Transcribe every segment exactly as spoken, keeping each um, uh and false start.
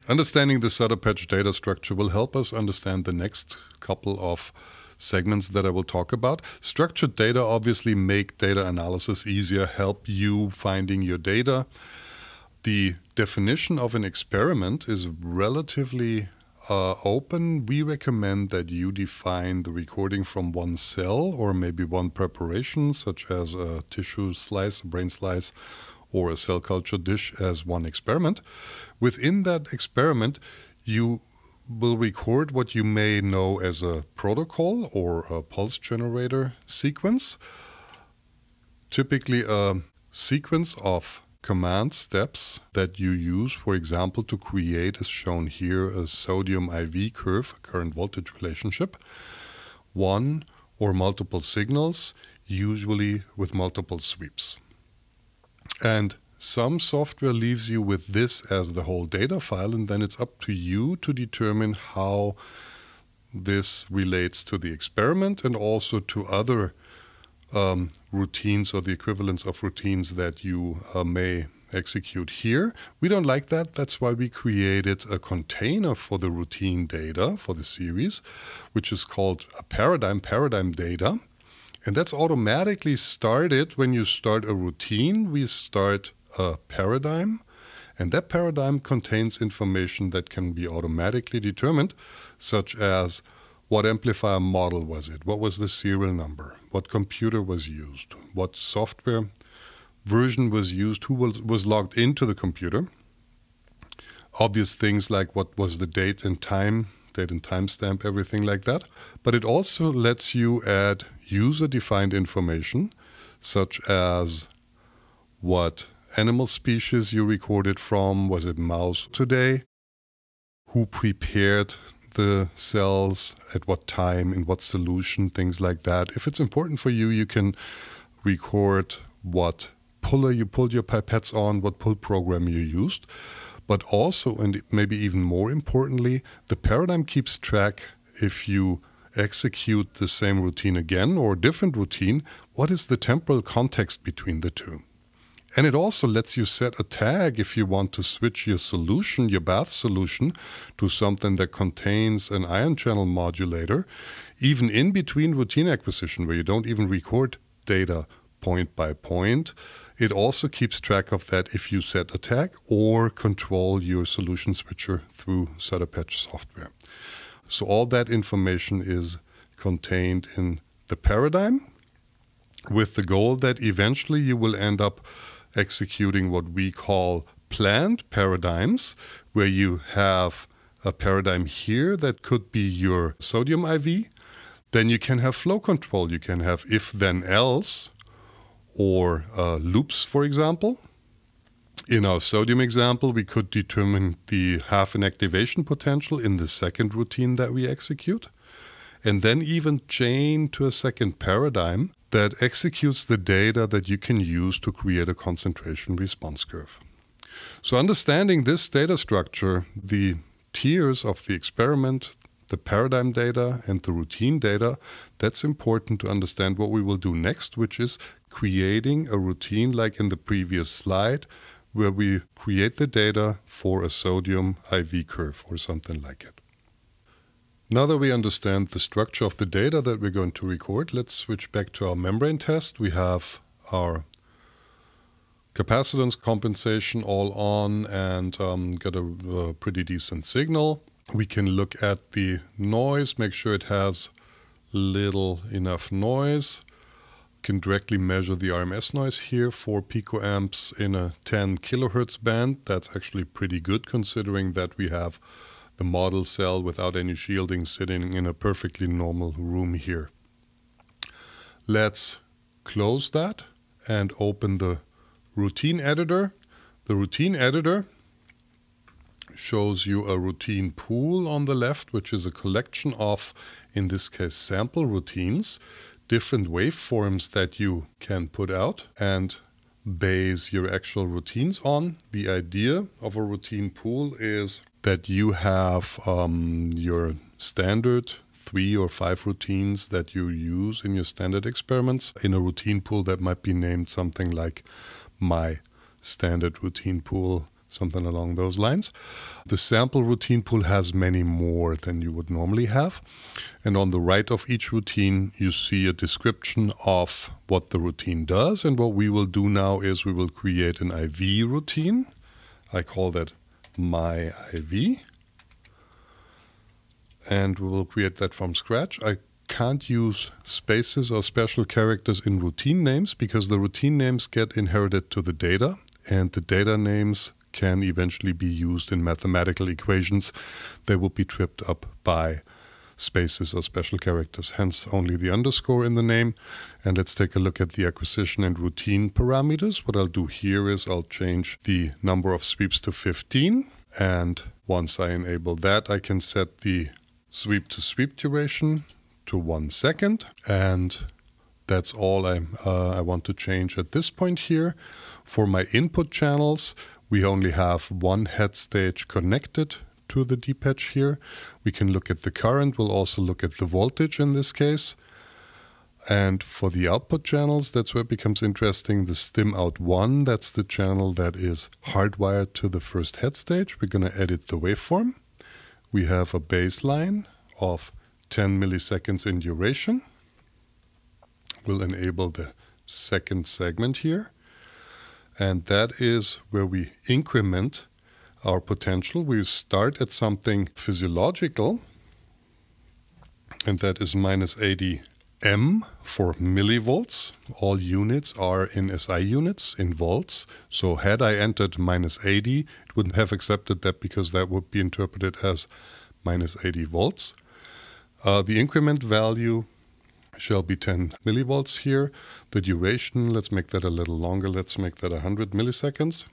Understanding the Sutterpatch data structure will help us understand the next couple of segments that I will talk about. Structured data obviously make data analysis easier, help you finding your data. The definition of an experiment is relatively uh, open. We recommend that you define the recording from one cell or maybe one preparation, such as a tissue slice, a brain slice, or a cell culture dish as one experiment. Within that experiment, you will record what you may know as a protocol or a pulse generator sequence. Typically a sequence of command steps that you use, for example, to create, as shown here, a sodium I V curve, a current voltage relationship. One or multiple signals, usually with multiple sweeps. And some software leaves you with this as the whole data file, and then it's up to you to determine how this relates to the experiment and also to other um, routines or the equivalents of routines that you uh, may execute here. We don't like that. That's why we created a container for the routine data for the series, which is called a paradigm, paradigm data. And that's automatically started when you start a routine. We start a paradigm, and that paradigm contains information that can be automatically determined, such as what amplifier model was it, what was the serial number, what computer was used, what software version was used, who was, was logged into the computer. Obvious things like what was the date and time, date and timestamp, everything like that. But it also lets you add user-defined information, such as what animal species you recorded from, was it mouse today, who prepared the cells, at what time, in what solution, things like that. If it's important for you, you can record what puller you pulled your pipettes on, what pull program you used. But also, and maybe even more importantly, the paradigm keeps track if you execute the same routine again or a different routine, what is the temporal context between the two? And it also lets you set a tag if you want to switch your solution, your bath solution, to something that contains an ion channel modulator, even in between routine acquisition, where you don't even record data point by point. It also keeps track of that if you set a tag or control your solution switcher through Sutterpatch software. So all that information is contained in the paradigm, with the goal that eventually you will end up executing what we call planned paradigms, where you have a paradigm here that could be your sodium I V. Then you can have flow control. You can have if, then, else, or uh, loops, for example. In our sodium example, we could determine the half inactivation potential in the second routine that we execute, and then even chain to a second paradigm that executes the data that you can use to create a concentration response curve. So understanding this data structure, the tiers of the experiment, the paradigm data, and the routine data, that's important to understand what we will do next, which is creating a routine like in the previous slide, where we create the data for a sodium I V curve or something like it. Now that we understand the structure of the data that we're going to record, let's switch back to our membrane test. We have our capacitance compensation all on and um, get a, a pretty decent signal. We can look at the noise, make sure it has little enough noise. We can directly measure the R M S noise here, four picoamps in a ten kilohertz band. That's actually pretty good considering that we have the model cell without any shielding sitting in a perfectly normal room here. Let's close that and open the routine editor. The routine editor shows you a routine pool on the left, which is a collection of, in this case, sample routines, different waveforms that you can put out and base your actual routines on. The idea of a routine pool is that you have um, your standard three or five routines that you use in your standard experiments in a routine pool that might be named something like my standard routine pool something along those lines. The sample routine pool has many more than you would normally have. And on the right of each routine, you see a description of what the routine does. And what we will do now is we will create an I V routine. I call that my I V. And we will create that from scratch. I can't use spaces or special characters in routine names because the routine names get inherited to the data, and the data names can eventually be used in mathematical equations. They will be tripped up by spaces or special characters, hence only the underscore in the name. And let's take a look at the acquisition and routine parameters. What I'll do here is I'll change the number of sweeps to fifteen, and once I enable that, I can set the sweep to sweep duration to one second, and that's all I, uh, I want to change at this point here. For my input channels, we only have one head stage connected to the D patch here. We can look at the current, we'll also look at the voltage in this case. And for the output channels, that's where it becomes interesting. The stim out one, that's the channel that is hardwired to the first head stage. We're going to edit the waveform. We have a baseline of ten milliseconds in duration. We'll enable the second segment here. And that is where we increment our potential. We start at something physiological, and that is minus eighty M for millivolts. All units are in S I units, in volts. So had I entered minus eighty, it wouldn't have accepted that because that would be interpreted as minus eighty volts. Uh, the increment value shall be ten millivolts here. The duration, let's make that a little longer. Let's make that one hundred milliseconds.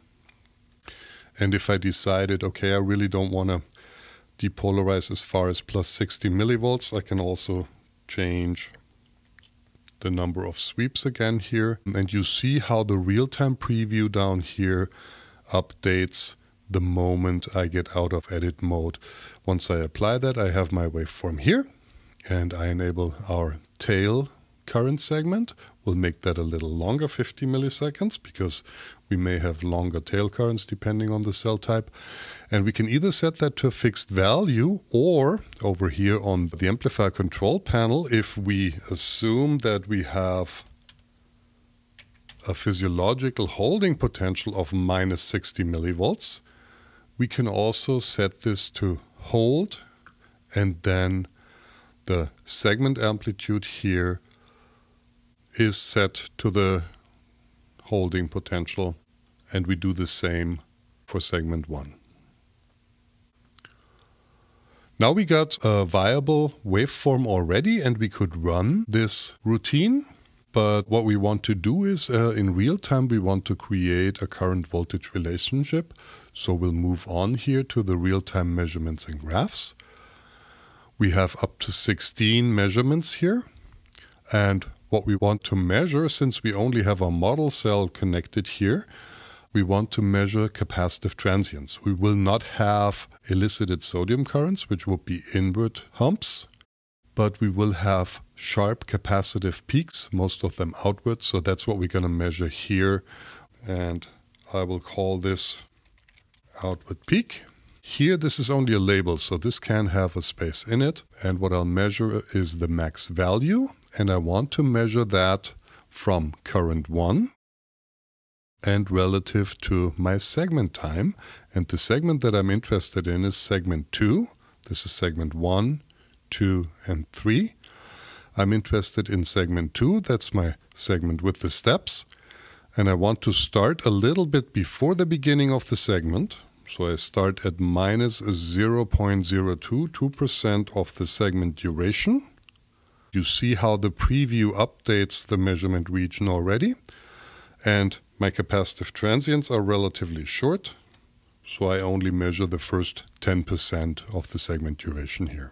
And if I decided, okay, I really don't want to depolarize as far as plus sixty millivolts, I can also change the number of sweeps again here. And you see how the real-time preview down here updates the moment I get out of edit mode. Once I apply that, I have my waveform here, and I enable our tail current segment. We'll make that a little longer, fifty milliseconds, because we may have longer tail currents depending on the cell type. And we can either set that to a fixed value, or over here on the amplifier control panel, if we assume that we have a physiological holding potential of minus sixty millivolts, we can also set this to hold, and then the segment amplitude here is set to the holding potential, and we do the same for segment one. Now we got a viable waveform already, and we could run this routine. But what we want to do is, uh, in real time, we want to create a current voltage relationship. So we'll move on here to the real-time measurements and graphs. We have up to sixteen measurements here. And what we want to measure, since we only have a model cell connected here, we want to measure capacitive transients. We will not have elicited sodium currents, which would be inward humps, but we will have sharp capacitive peaks, most of them outward. So that's what we're going to measure here. And I will call this outward peak. Here, this is only a label, so this can have a space in it. And what I'll measure is the max value. And I want to measure that from current one and relative to my segment time. And the segment that I'm interested in is segment two. This is segment one, two, and three. I'm interested in segment two. That's my segment with the steps. And I want to start a little bit before the beginning of the segment. So I start at minus zero point zero two two percent of the segment duration. You see how the preview updates the measurement region already. And my capacitive transients are relatively short, so I only measure the first ten percent of the segment duration here.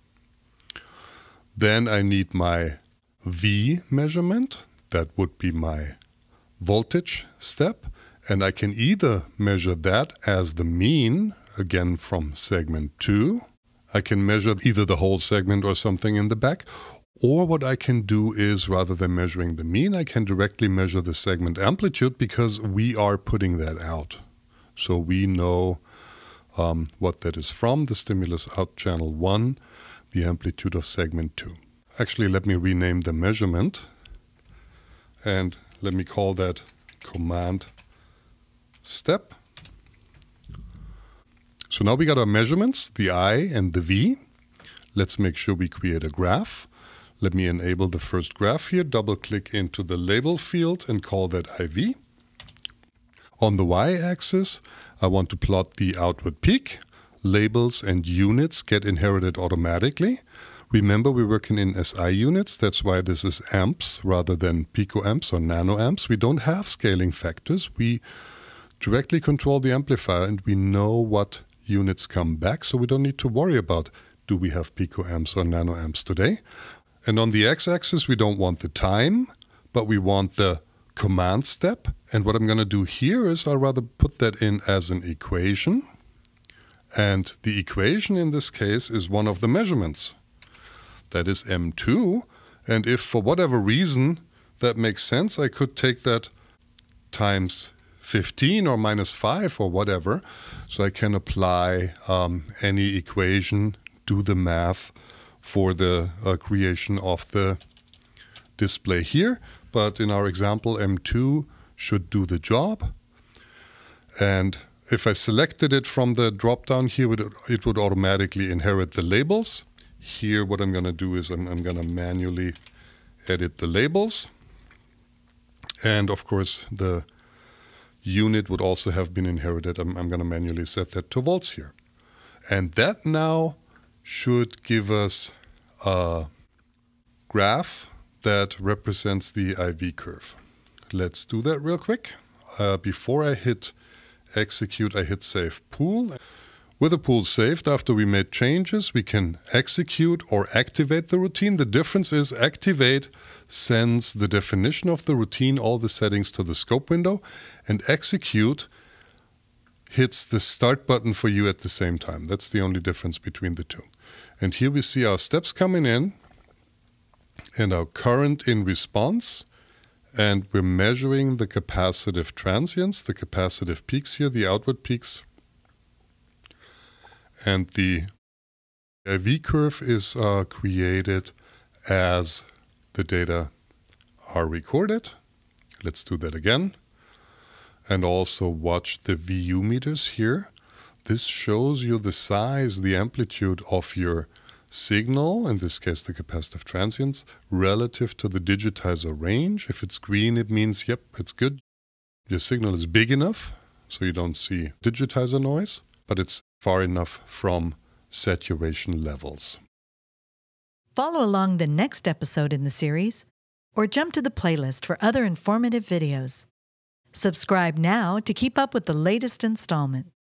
Then I need my V measurement. That would be my voltage step. And I can either measure that as the mean, again from segment two. I can measure either the whole segment or something in the back. Or what I can do is, rather than measuring the mean, I can directly measure the segment amplitude because we are putting that out. So we know um, what that is from, the stimulus out channel one, the amplitude of segment two. Actually, let me rename the measurement, and let me call that command step. So now we got our measurements, the I and the V. Let's make sure we create a graph. Let me enable the first graph here, double click into the label field and call that I V. On the y-axis, I want to plot the outward peak. Labels and units get inherited automatically. Remember, we're working in S I units. That's why this is amps rather than picoamps or nanoamps. We don't have scaling factors. We directly control the amplifier and we know what units come back, so we don't need to worry about do we have picoamps or nanoamps today. And on the x-axis, we don't want the time, but we want the command step. And what I'm going to do here is I'll rather put that in as an equation. And the equation in this case is one of the measurements. That is M two. And if for whatever reason that makes sense, I could take that times fifteen or minus five or whatever. So I can apply um, any equation, do the math for the uh, creation of the display here. But in our example, M two should do the job. And if I selected it from the drop-down here, it would automatically inherit the labels. Here, what I'm going to do is I'm, I'm going to manually edit the labels. And of course, the unit would also have been inherited. I'm, I'm going to manually set that to volts here. And that now should give us a graph that represents the I V curve. Let's do that real quick. Uh, before I hit execute, I hit save pool. With the pool saved, after we made changes, we can execute or activate the routine. The difference is activate sends the definition of the routine, all the settings to the scope window, and execute hits the start button for you at the same time. That's the only difference between the two. And here we see our steps coming in and our current in response. And we're measuring the capacitive transients, the capacitive peaks here, the outward peaks. And the I V curve is uh, created as the data are recorded. Let's do that again. And also watch the V U meters here. This shows you the size, the amplitude of your signal, in this case the capacitive transients, relative to the digitizer range. If it's green, it means, yep, it's good. Your signal is big enough, so you don't see digitizer noise, but it's far enough from saturation levels. Follow along the next episode in the series, or jump to the playlist for other informative videos. Subscribe now to keep up with the latest installment.